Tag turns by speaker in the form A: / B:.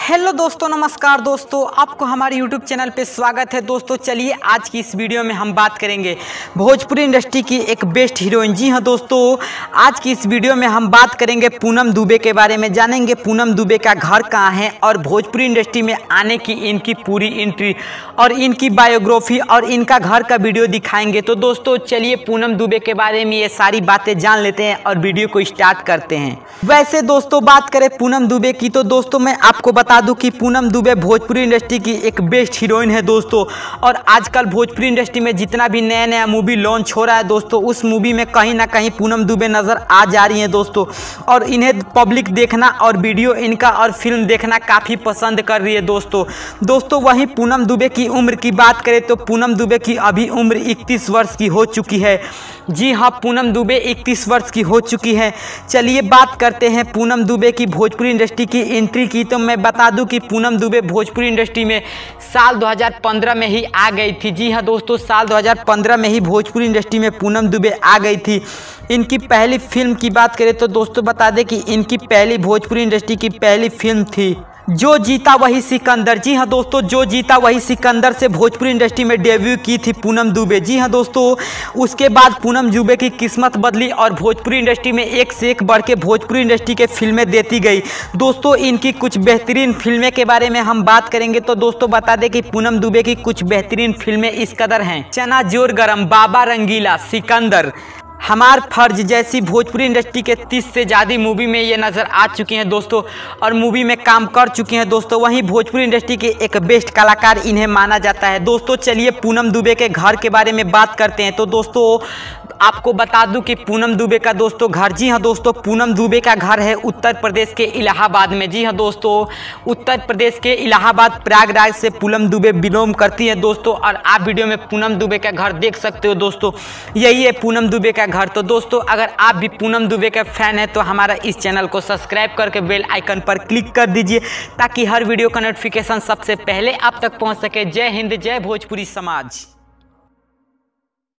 A: Hello दोस्तों, नमस्कार दोस्तों, आपको हमारे यूट्यूब चैनल पे स्वागत है। दोस्तों चलिए आज की इस वीडियो में हम बात करेंगे भोजपुरी इंडस्ट्री की एक बेस्ट हीरोइन। जी हाँ दोस्तों, आज की इस वीडियो में हम बात करेंगे पूनम दुबे के बारे में। जानेंगे पूनम दुबे का घर कहाँ है और भोजपुरी इंडस्ट्री में आने की इनकी पूरी एंट्री और इनकी बायोग्राफी और इनका घर का वीडियो दिखाएंगे। तो दोस्तों चलिए पूनम दुबे के बारे में ये सारी बातें जान लेते हैं और वीडियो को स्टार्ट करते हैं। वैसे दोस्तों बात करें पूनम दुबे की तो दोस्तों मैं आपको बता दूं कि पूनम दुबे भोजपुरी इंडस्ट्री की एक बेस्ट हीरोइन है दोस्तों। और आजकल भोजपुरी इंडस्ट्री में जितना भी नया नया मूवी लॉन्च हो रहा है दोस्तों, उस मूवी में कहीं ना कहीं पूनम दुबे नज़र आ जा रही हैं दोस्तों। और इन्हें पब्लिक देखना और वीडियो इनका और फिल्म देखना काफ़ी पसंद कर रही है दोस्तों। वहीं पूनम दुबे की उम्र की बात करें तो पूनम दुबे की अभी उम्र 31 वर्ष की हो चुकी है। जी हाँ, पूनम दुबे 31 वर्ष की हो चुकी है। चलिए बात करते हैं पूनम दुबे की भोजपुरी इंडस्ट्री की एंट्री की। तो मैं बता दूं कि पूनम दुबे भोजपुरी इंडस्ट्री में साल 2015 में ही आ गई थी। जी हाँ दोस्तों, साल 2015 में ही भोजपुरी इंडस्ट्री में पूनम दुबे आ गई थी। इनकी पहली फिल्म की बात करें तो दोस्तों बता दें कि इनकी पहली भोजपुरी इंडस्ट्री की पहली फिल्म थी जो जीता वही सिकंदर। जी हाँ दोस्तों, जो जीता वही सिकंदर से भोजपुरी इंडस्ट्री में डेब्यू की थी पूनम दुबे। जी हाँ दोस्तों, उसके बाद पूनम दुबे की किस्मत बदली और भोजपुरी इंडस्ट्री में एक से एक बढ़ के भोजपुरी इंडस्ट्री के फिल्में देती गई दोस्तों। इनकी कुछ बेहतरीन फिल्में के बारे में हम बात करेंगे तो दोस्तों बता दें कि पूनम दुबे की कुछ बेहतरीन फिल्में इस कदर हैं: चना जोर गरम, बाबा रंगीला, सिकंदर, हमार फर्ज जैसी भोजपुरी इंडस्ट्री के 30 से ज़्यादा मूवी में ये नज़र आ चुकी हैं दोस्तों और मूवी में काम कर चुकी हैं दोस्तों। वहीं भोजपुरी इंडस्ट्री के एक बेस्ट कलाकार इन्हें माना जाता है दोस्तों। चलिए पूनम दुबे के घर के बारे में बात करते हैं। तो दोस्तों आपको बता दूं कि पूनम दुबे का दोस्तों घर, जी हाँ दोस्तों, पूनम दुबे का घर है उत्तर प्रदेश के इलाहाबाद में। जी हाँ दोस्तों, उत्तर प्रदेश के इलाहाबाद प्रयागराज से पूनम दुबे बिलोंग करती हैं दोस्तों। और आप वीडियो में पूनम दुबे का घर देख सकते हो दोस्तों, यही है पूनम दुबे का घर। तो दोस्तों अगर आप भी पूनम दुबे के फैन हैं तो हमारा इस चैनल को सब्सक्राइब करके बेल आइकन पर क्लिक कर दीजिए ताकि हर वीडियो का नोटिफिकेशन सबसे पहले आप तक पहुंच सके। जय हिंद, जय भोजपुरी समाज।